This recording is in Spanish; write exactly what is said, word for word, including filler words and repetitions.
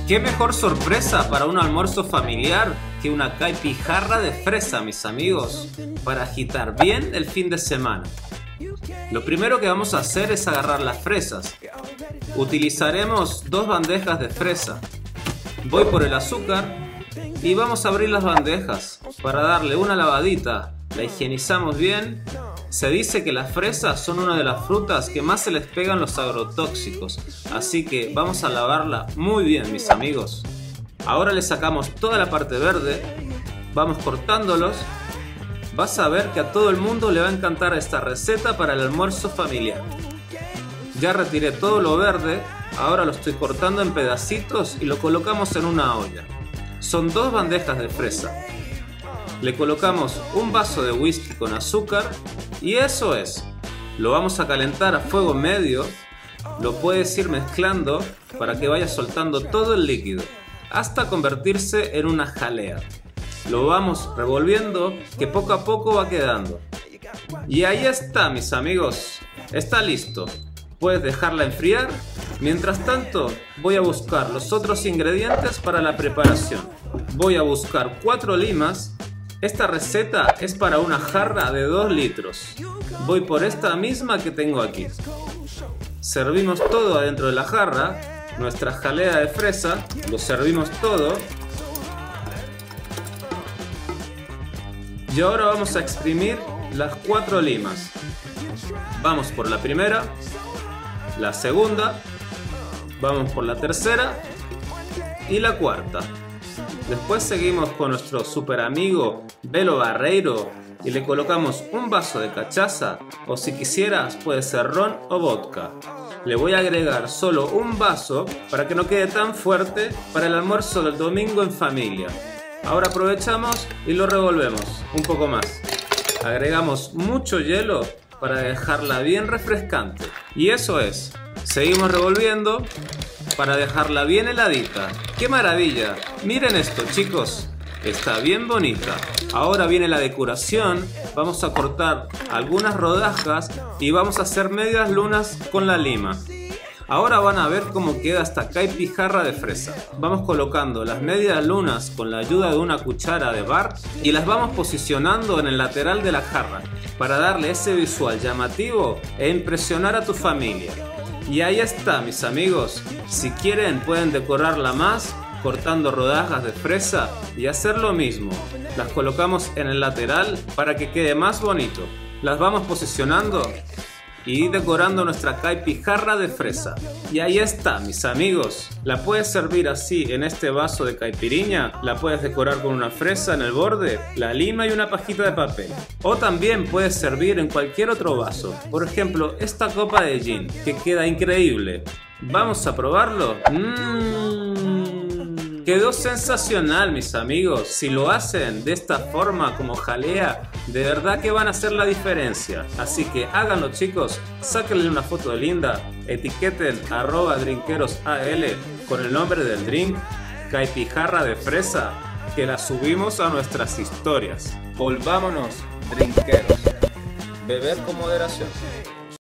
¿Qué mejor sorpresa para un almuerzo familiar que una caipijarra de fresa, mis amigos? Para agitar bien el fin de semana. Lo primero que vamos a hacer es agarrar las fresas. Utilizaremos dos bandejas de fresa. Voy por el azúcar y vamos a abrir las bandejas para darle una lavadita. La higienizamos bien. Se dice que las fresas son una de las frutas que más se les pegan los agrotóxicos, así que vamos a lavarla muy bien, mis amigos. Ahora le sacamos toda la parte verde, vamos cortándolos. Vas a ver que a todo el mundo le va a encantar esta receta para el almuerzo familiar. Ya retiré todo lo verde, ahora lo estoy cortando en pedacitos y lo colocamos en una olla. Son dos bandejas de fresa. Le colocamos un vaso de whisky con azúcar y eso es. Lo vamos a calentar a fuego medio. Lo puedes ir mezclando para que vaya soltando todo el líquido hasta convertirse en una jalea. Lo vamos revolviendo, que poco a poco va quedando. Y ahí está, mis amigos. Está listo. Puedes dejarla enfriar. Mientras tanto, voy a buscar los otros ingredientes para la preparación. Voy a buscar cuatro limas. Esta receta es para una jarra de dos litros. Voy por esta misma que tengo aquí. Servimos todo adentro de la jarra. Nuestra jalea de fresa. Lo servimos todo. Y ahora vamos a exprimir las cuatro limas. Vamos por la primera, la segunda, vamos por la tercera y la cuarta. Después seguimos con nuestro super amigo Belo Barreiro y le colocamos un vaso de cachaza, o si quisieras puede ser ron o vodka. Le voy a agregar solo un vaso para que no quede tan fuerte para el almuerzo del domingo en familia. Ahora aprovechamos y lo revolvemos un poco más. Agregamos mucho hielo para dejarla bien refrescante. Y eso es. Seguimos revolviendo para dejarla bien heladita. ¡Qué maravilla! Miren esto, chicos. Está bien bonita. Ahora viene la decoración. Vamos a cortar algunas rodajas y vamos a hacer medias lunas con la lima. Ahora van a ver cómo queda esta caipijarra de fresa. Vamos colocando las medias lunas con la ayuda de una cuchara de bar y las vamos posicionando en el lateral de la jarra para darle ese visual llamativo e impresionar a tu familia. Y ahí está, mis amigos. Si quieren pueden decorarla más cortando rodajas de fresa y hacer lo mismo. Las colocamos en el lateral para que quede más bonito. Las vamos posicionando y decorando nuestra caipijarra de fresa. Y ahí está, mis amigos. La puedes servir así en este vaso de caipiriña. La puedes decorar con una fresa en el borde, la lima y una pajita de papel. O también puedes servir en cualquier otro vaso. Por ejemplo, esta copa de gin, que queda increíble. ¿Vamos a probarlo? Mmm... Quedó sensacional, mis amigos. Si lo hacen de esta forma como jalea, de verdad que van a hacer la diferencia. Así que háganlo, chicos. Sáquenle una foto de linda. Etiqueten arroba drinkerosal con el nombre del drink, caipijarra de fresa, que la subimos a nuestras historias. Volvámonos, drinkeros. Beber con moderación.